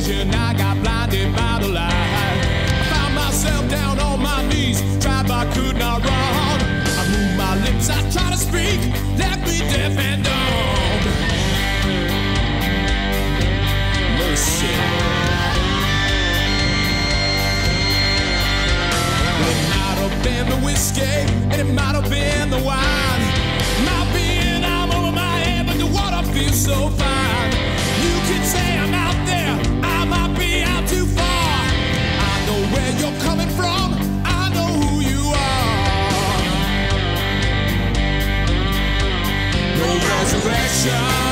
vision, I got blinded by the light. I found myself down on my knees, tried but could not wrong. I moved my lips, I tried to speak, left me deaf and dumb. Mercy. It might have been the whiskey, and it might have been the wine. Might be an arm over my head, but the water feels so fine. You could say I'm out there, I might be out too far. I know where you're coming from, I know who you are. No resurrection.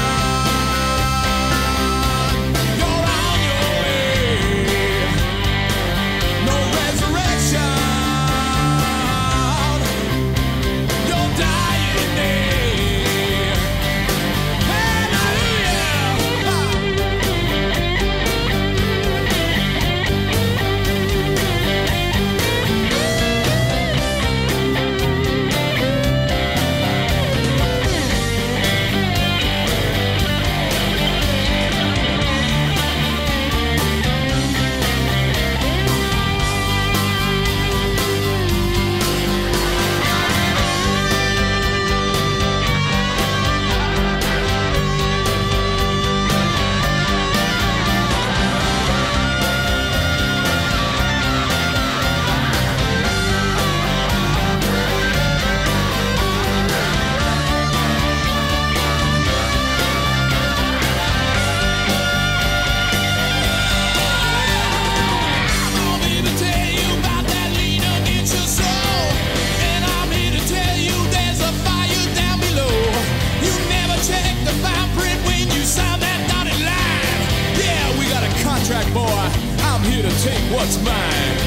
Take what's mine.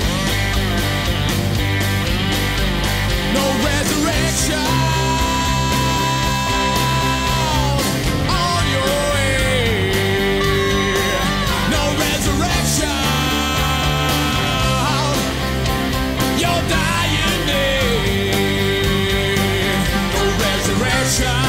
No resurrection on your way. No resurrection. You're dying day. No resurrection.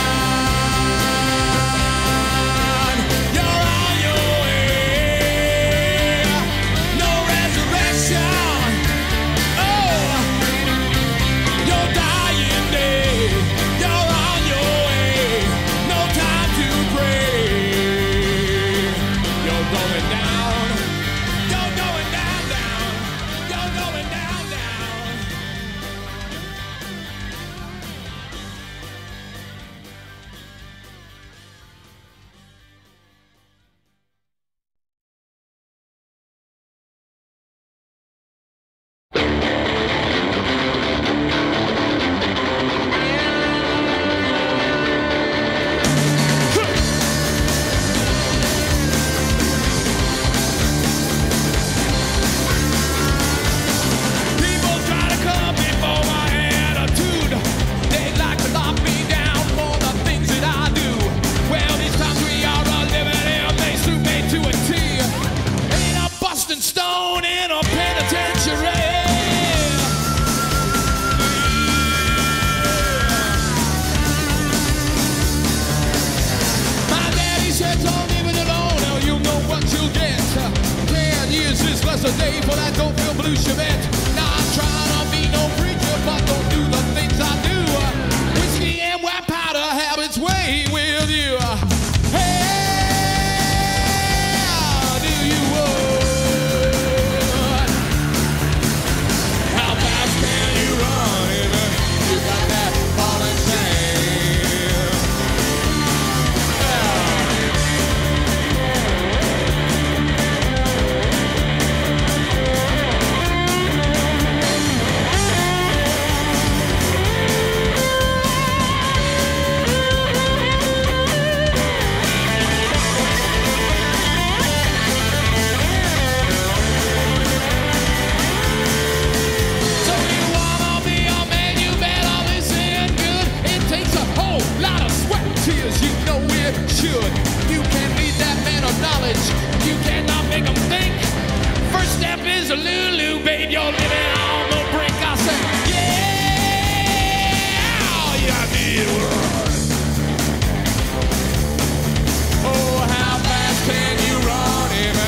A day for that don't feel blue Chevette. Now I'm trying to be no preacher, but don't do the things I do. Whiskey and white powder have its way with you. Hey, do you would? How fast can you run if you got that ball and chain? Should. You can't lead that man of knowledge. You cannot make him think. First step is a Lulu, babe. You're living on the brink. I say, yeah, you need one. Oh, how fast can you run?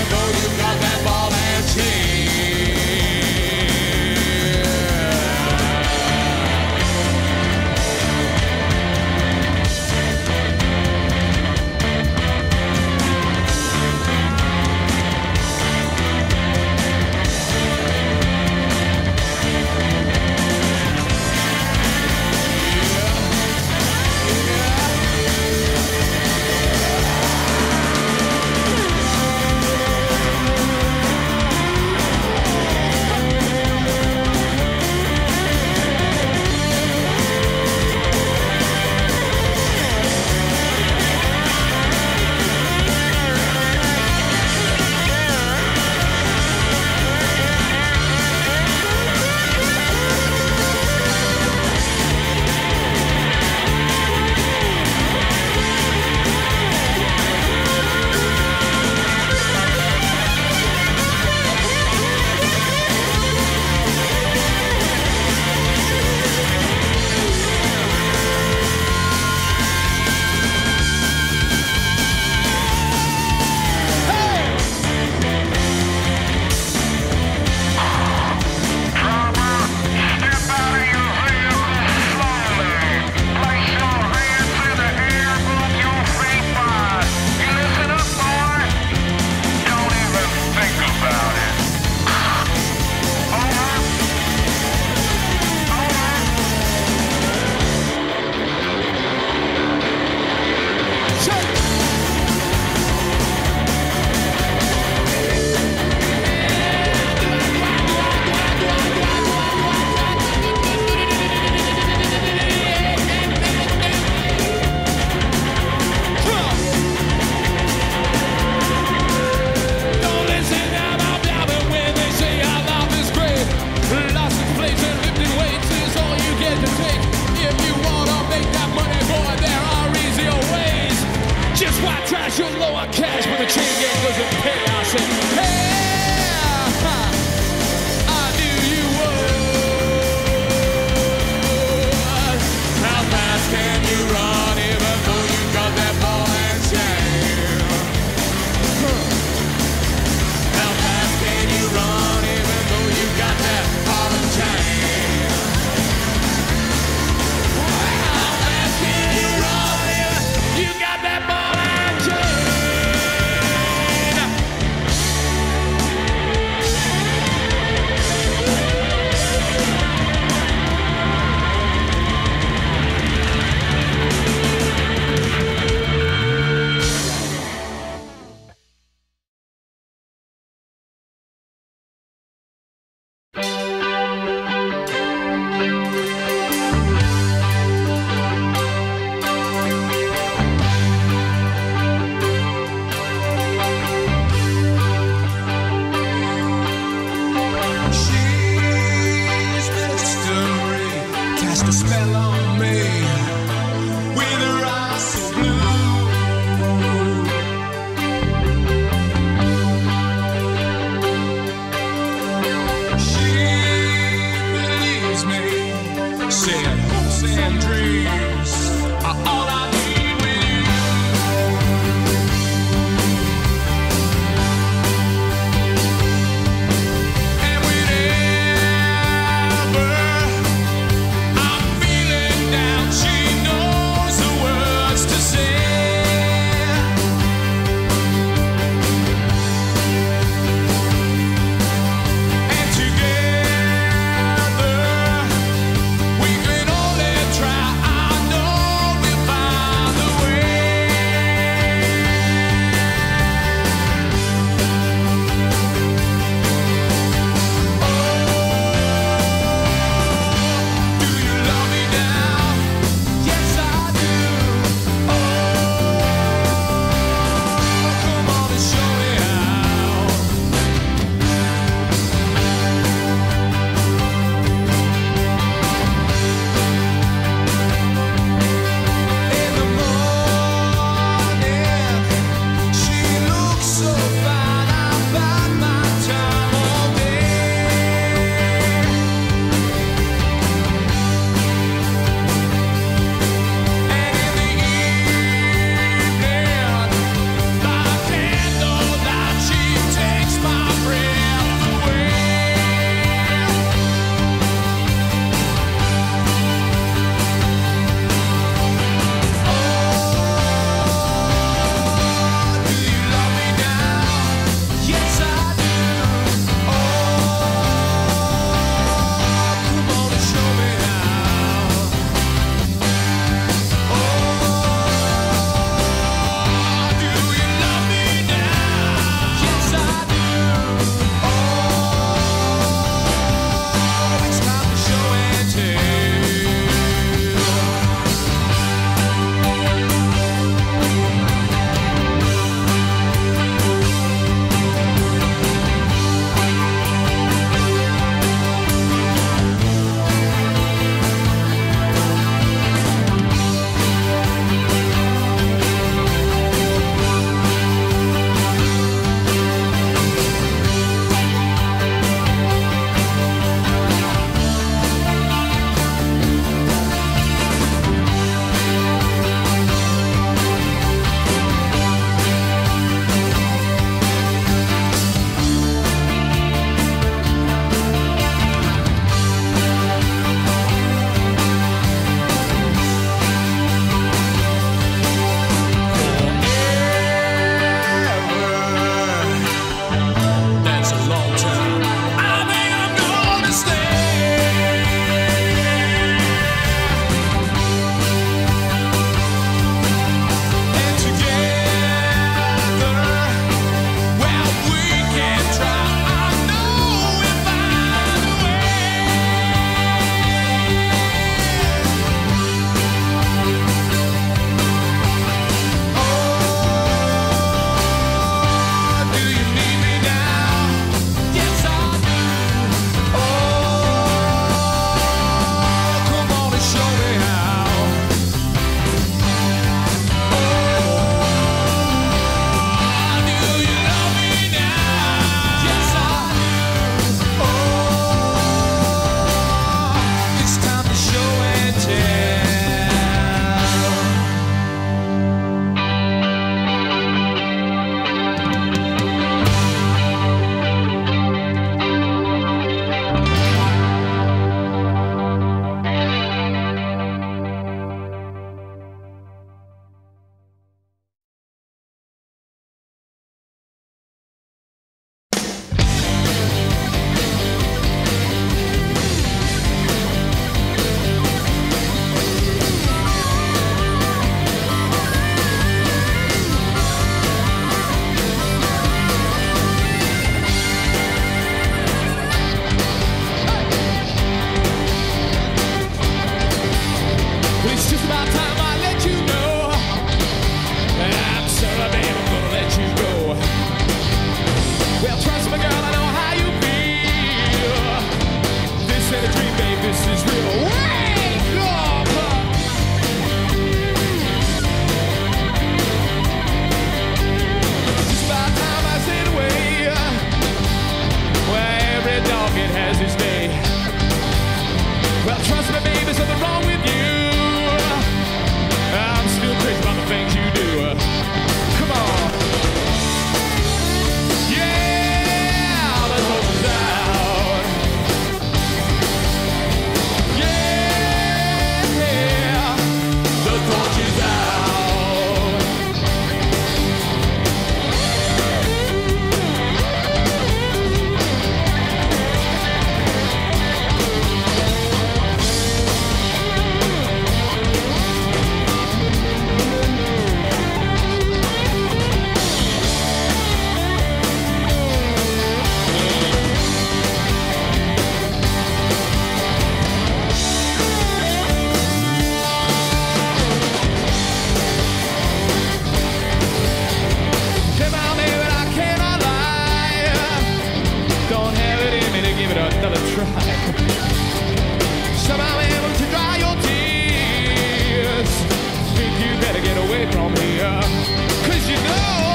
right. Somehow I'm able to dry your tears. Think you better get away from here, 'cause you know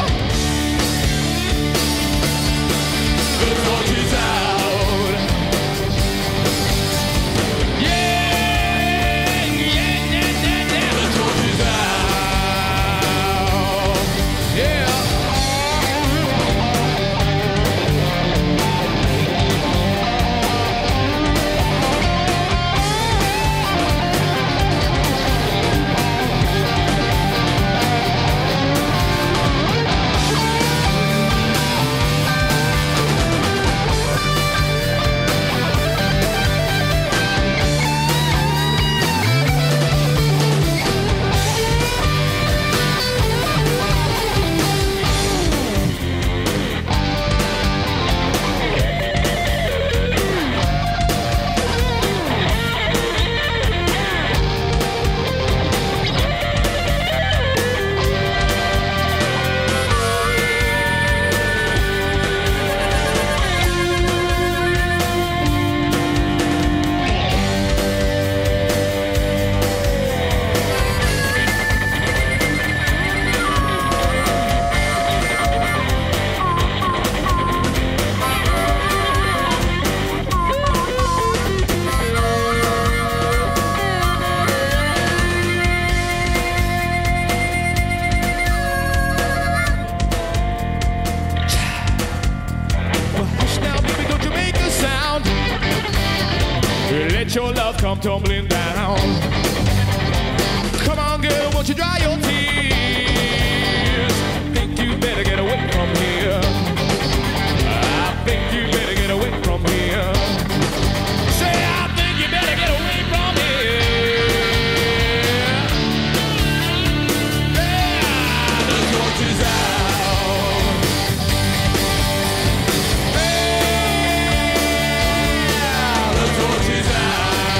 the torch is out. Yeah, yeah, yeah, yeah, yeah. The torch is out. Yeah. Let your love come tumbling down. Come on, girl, won't you dry your tears? Think you better get away from here. I think you better get away from here. Say, I think you better get away from here. Yeah, the torch is out. Yeah, the torch is out.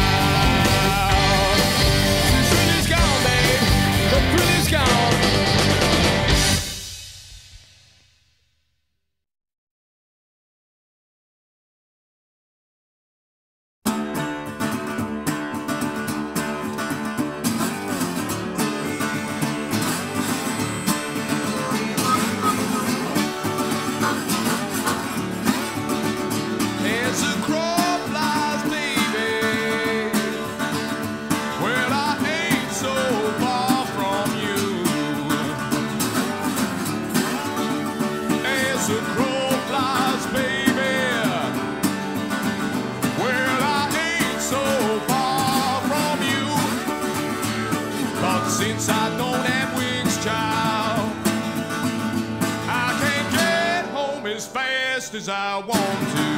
Since I don't have wings, child, I can't get home as fast as I want to.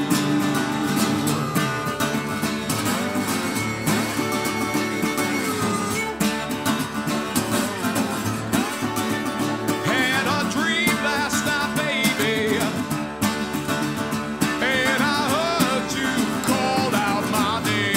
Had a dream last night, baby, and I heard you called out my name.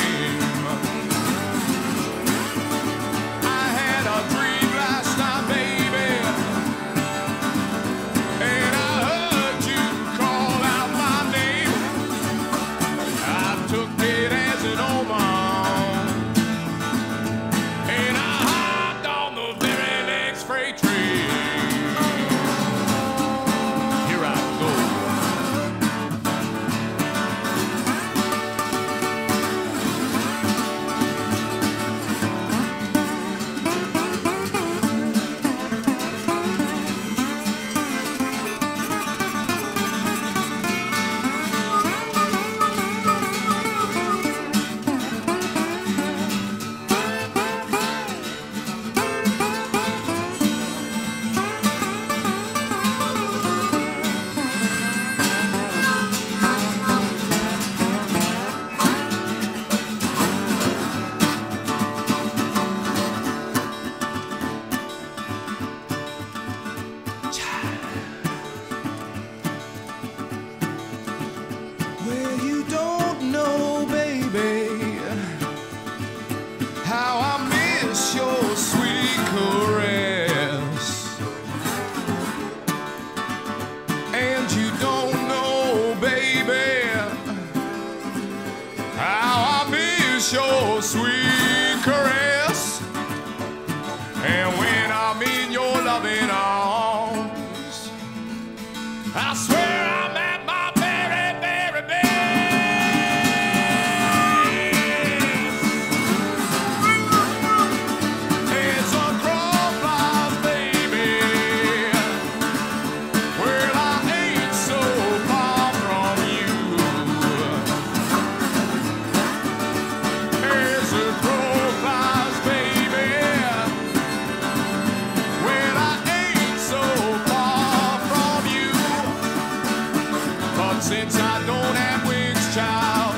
since I don't have wings, child.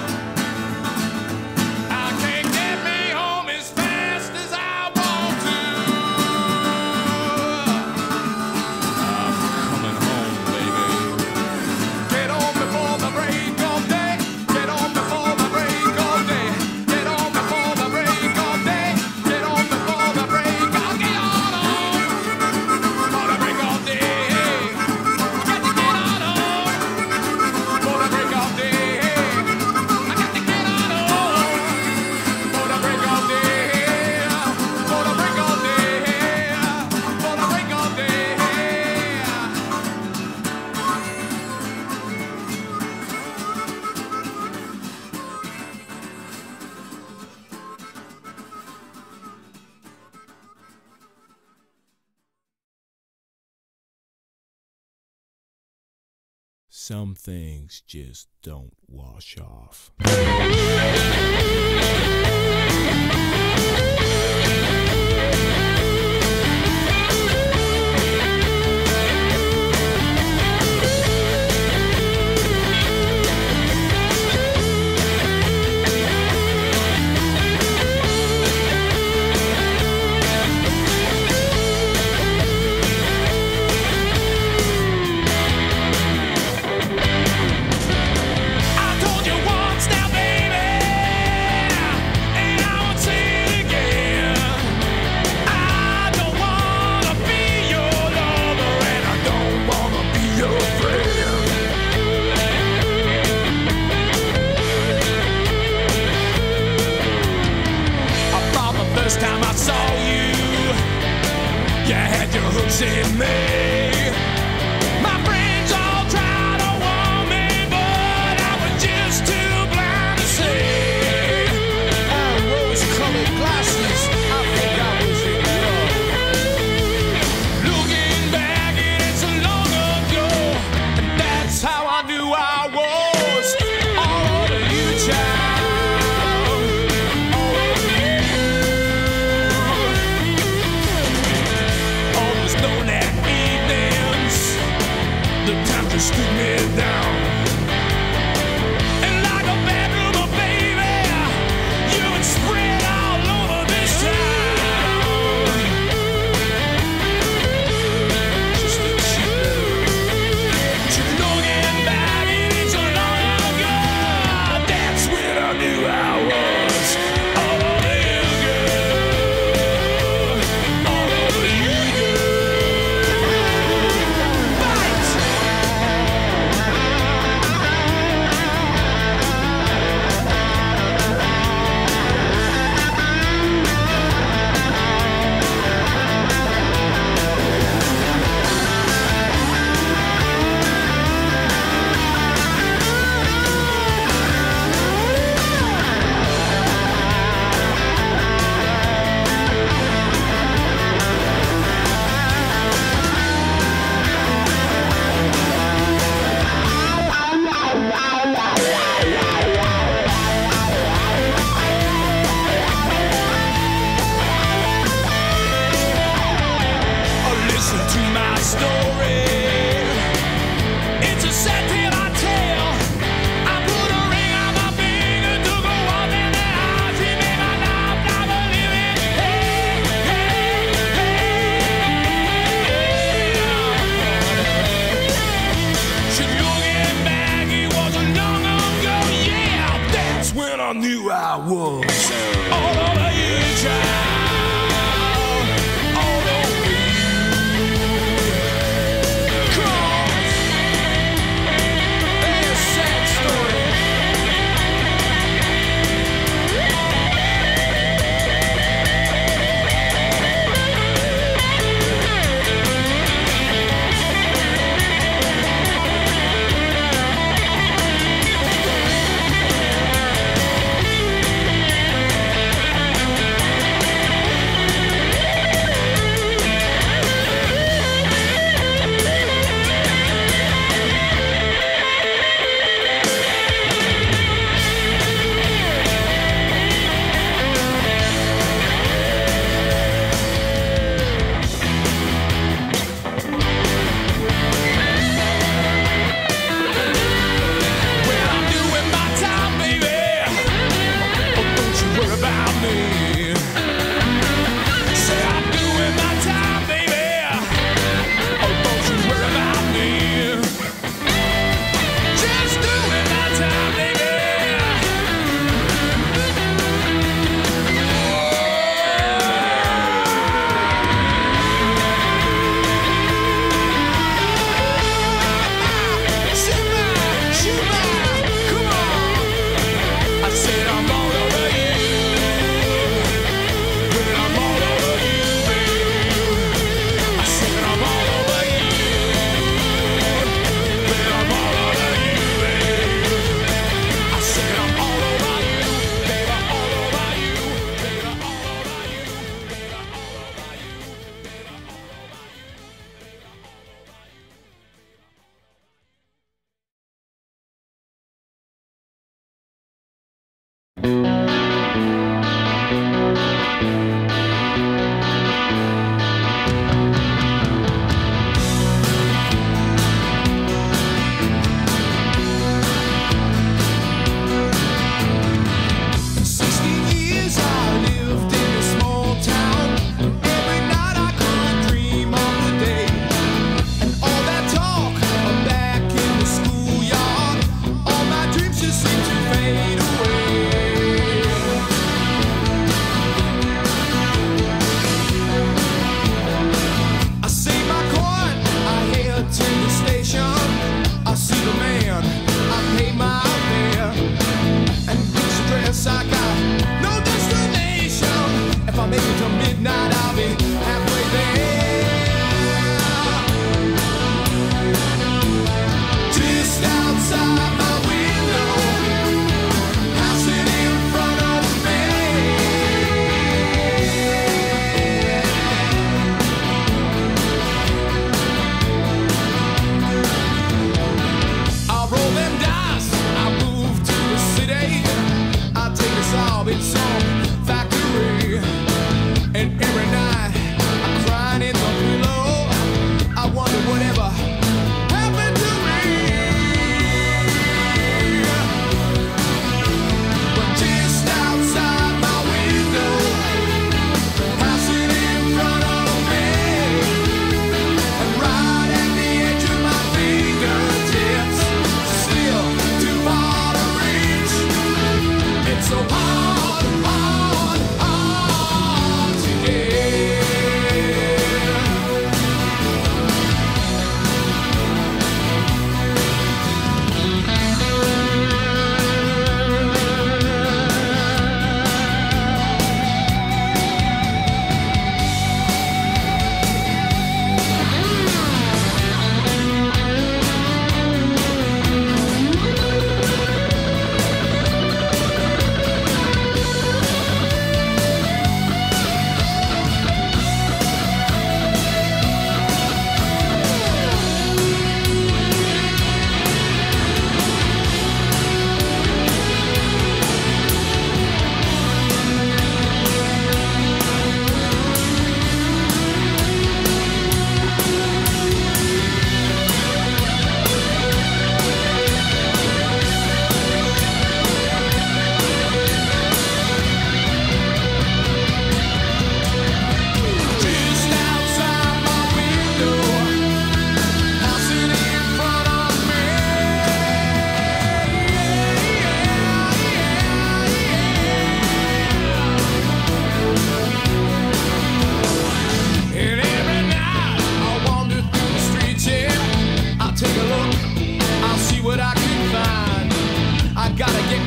I can't get me home as fast as I want to. I'm coming home, baby. Get on before the break of day. Get on before the break of day. Get on before the break of day. Get on before the break. I'll get on for the break of day. Got to get on for the break of day. I got to get on for the break of day. For the break of day. For the break of day. Some things just don't wash off. I told you once now, baby, and I won't say it again. I don't wanna be your lover, and I don't wanna be your friend. I thought the first time I saw you, you had your hooks in me. My friends all tried to warn me, but I was just too blind to see. Rose-colored glasses, I think I was in love. Looking back, it's so long ago, and that's how I knew I was all over you, child. All over you. Almost known at evenings, the time just stood me down. And like a bedroom, baby, you would spread all over this town. Just a cheap looking back, it's so long ago. That's when I knew I was all over you, girl. All over you, girl. Fight! Listen to my story. It's a sad tale I tell. I put a ring on my finger, took a walk in the house. She made my life like a living hell. She looking back, it was a long ago. Yeah, that's when I knew I was all over you, child. All over you. Sad story.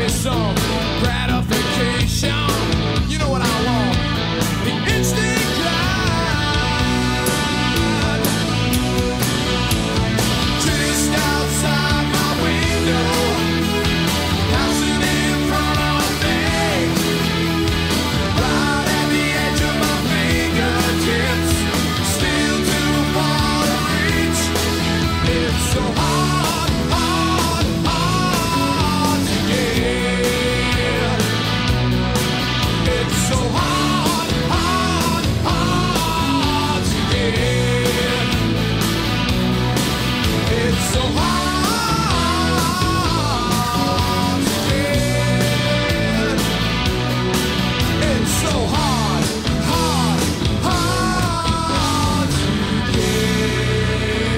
me some gratification. You know what I want? The instant grind. Just outside my window, passing in front of me, right at the edge of my fingertips, still too far to reach. It's so hard, hard, hard to get. It's so hard, hard, hard to get. It's so hard to get. It's so hard, hard, hard to get.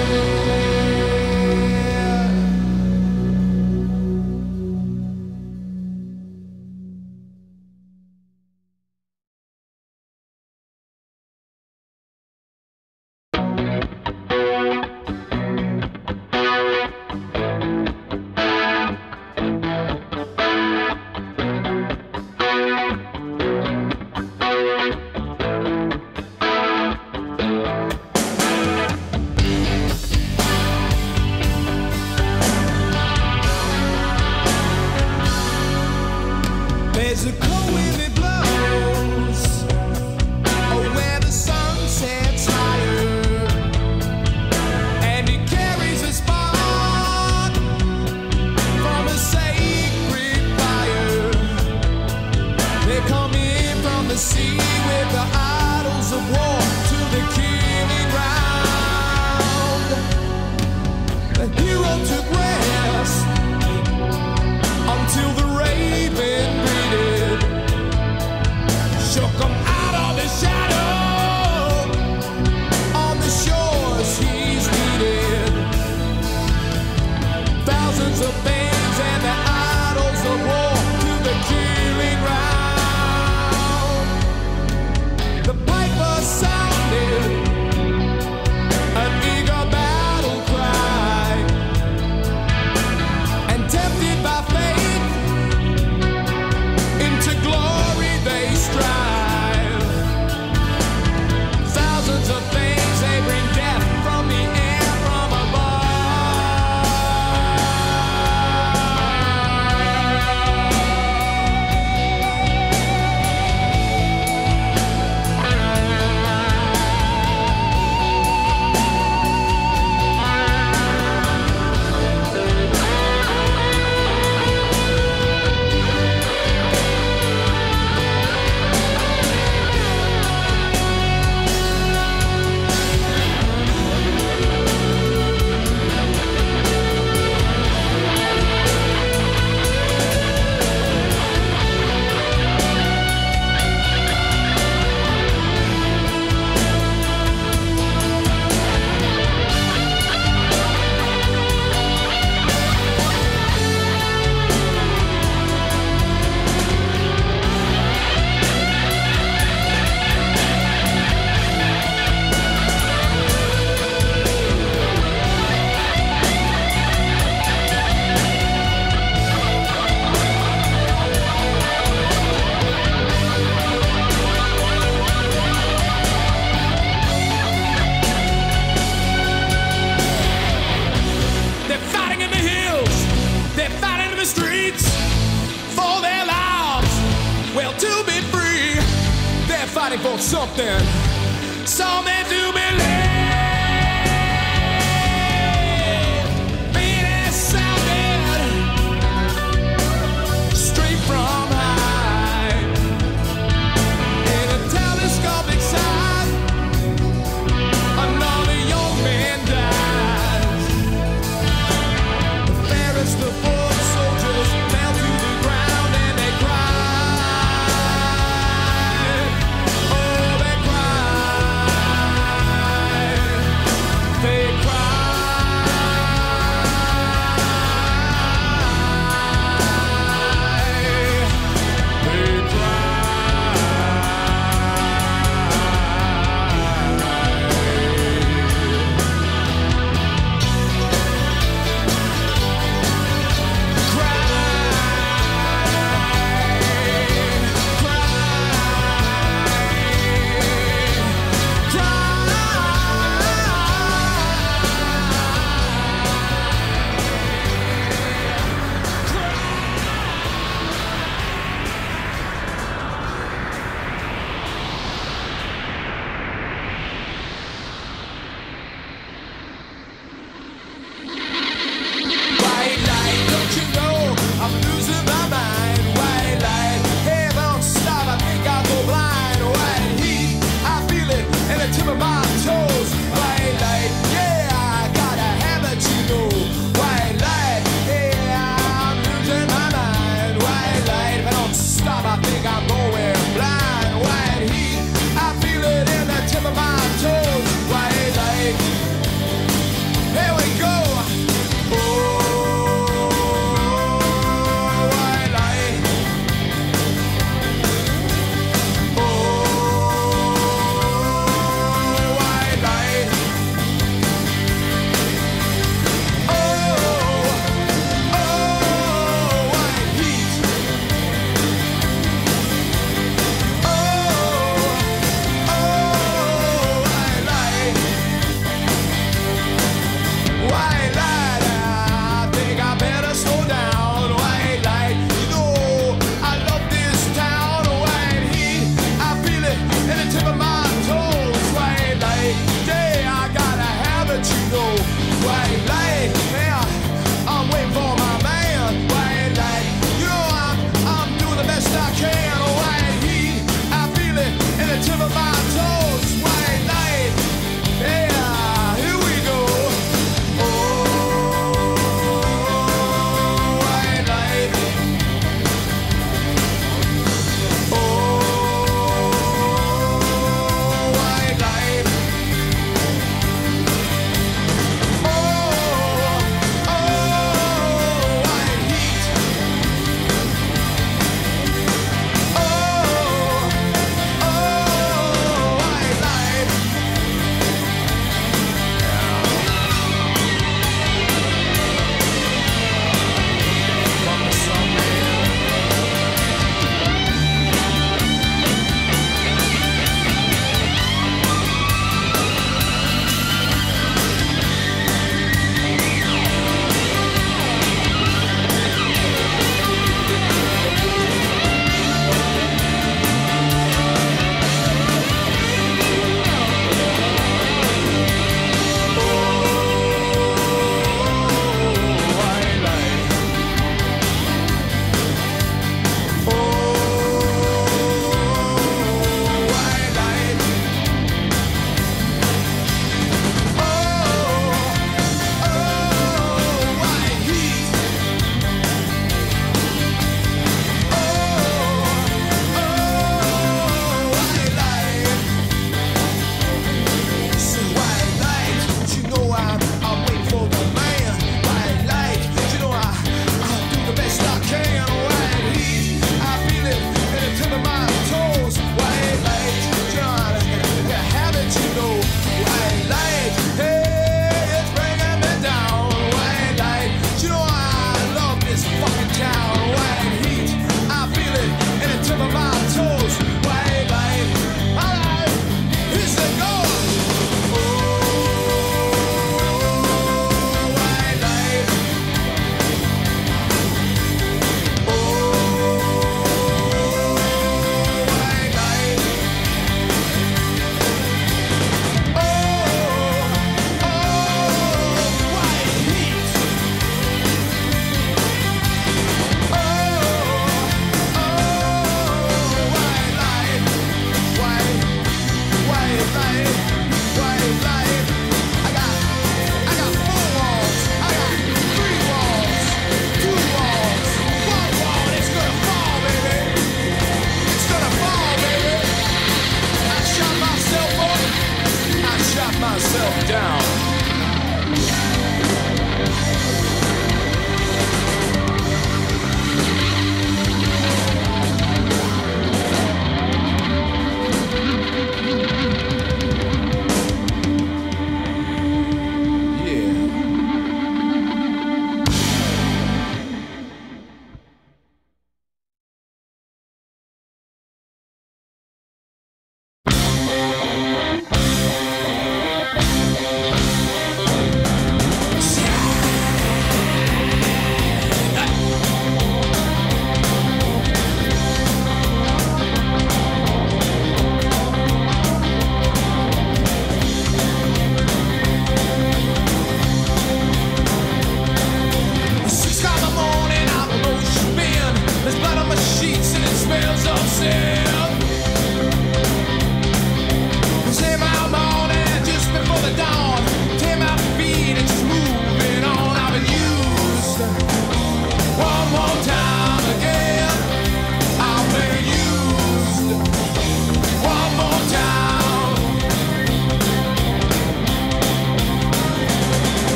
There's a cold wind that blows, oh, where the sun sets higher, and it carries a spark from a sacred fire. They come in from the sea with the idols of war to the killing ground. The hero took rest until the raven greeted, shook him out of the shadow. On the shores he's needed. Thousands of bands and the idols of war to the killing ground. The piper sounded an eager battle cry, and tempted by fate, into glory they strive. Thousands of things they bring death from the air, from above. They're fighting in the hills, they're fighting in the streets for their lives. Well, to be free, they're fighting for something, something to believe. Beat it sounded straight from high, in a telescopic sight, another young man dies. The fairest of foot soldiers fell to the ground and they cried. Oh, they cried.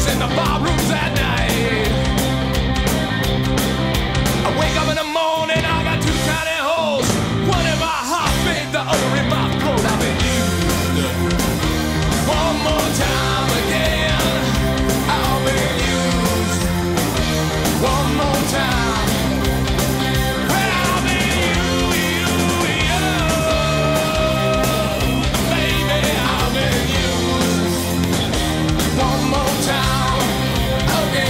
parties in the bar rooms at night. I wake up in the morning, I got two tiny holes. One in my heart, babe, the other in my throat. I've been used one more time again. I've been used one more time. Well, I've been baby, I've been used one more time again.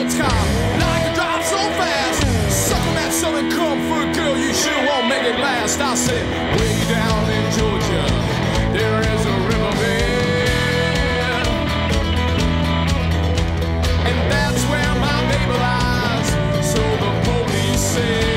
sports car, like to drive so fast. Sucking that southern comfort, girl, you sure won't make it last. I said, way down in Georgia, there is a riverbed, and that's where my baby lies. So the police say.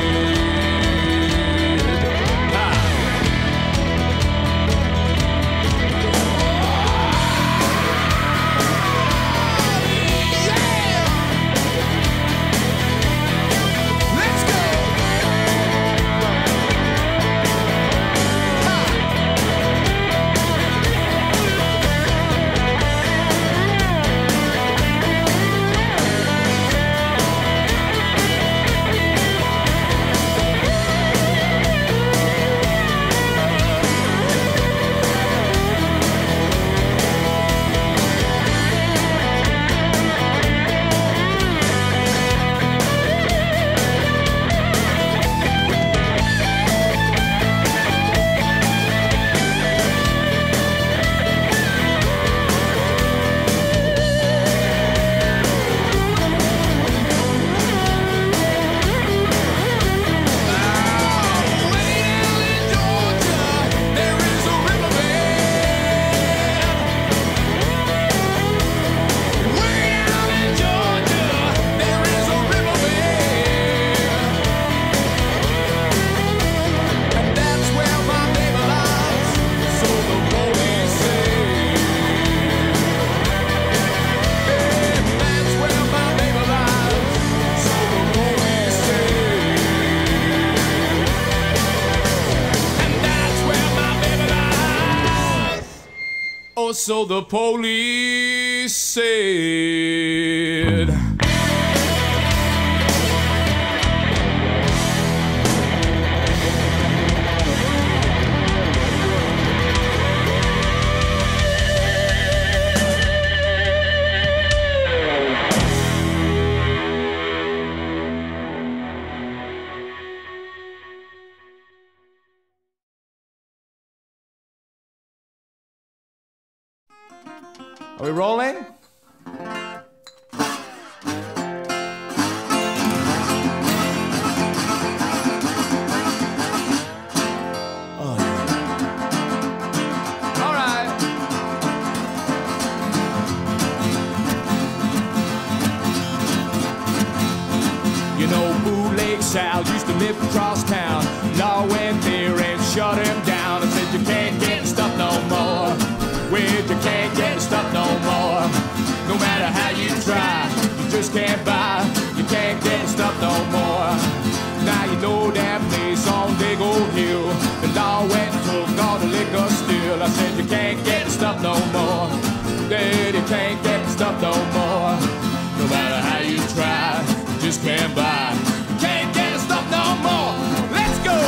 So the police said. Are we rolling? Oh, yeah. All right. You know, Bootleg Sal used to live across town. Law went there and shut him down and said, you can't get stuff no more. Well, you can't get stuff no more. No matter how you try, you just can't buy. You can't get stuff no more. Now you know that place on Big Old Hill. The law went and took all the liquor still. I said you can't get the stuff no more. Dad, you can't get the stuff no more. No matter how you try, you just can't buy. You can't get the stuff no more. Let's go.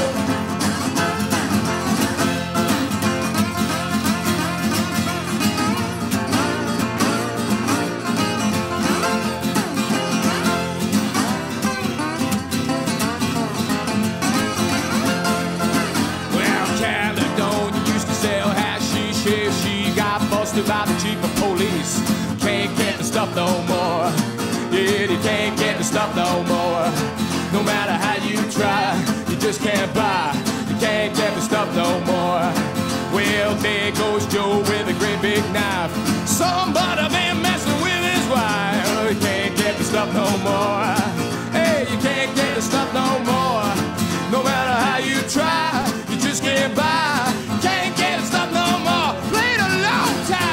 By the chief of police, can't get the stuff no more. Yeah, you can't get the stuff no more. No matter how you try, you just can't buy. You can't get the stuff no more. Well, there goes Joe with a great big knife. Somebody been messing with his wife. You can't get the stuff no more. Hey, you can't get the stuff no more. No matter how you try, you just can't buy. Can't get the stuff no more. Played a long time.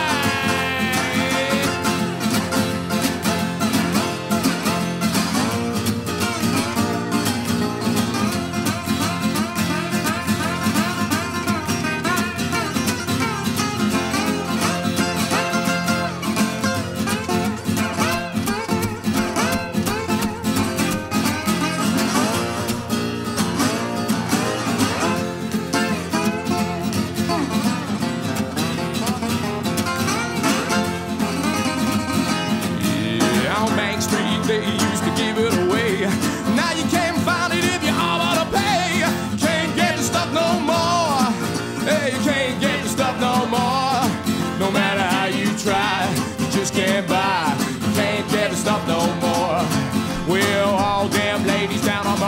They used to give it away. Now you can't find it if you all ought to pay. Can't get the stuff no more. Hey, you can't get the stuff no more. No matter how you try, you just can't buy. You can't get the stuff no more.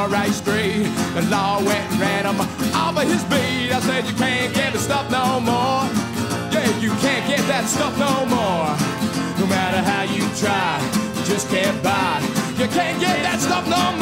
right straight. The law went and ran him off of his beat. I said, you can't get the stuff no more. Yeah, you can't get that stuff no more. No matter how you try, you just can't buy. You can't get that stuff no more.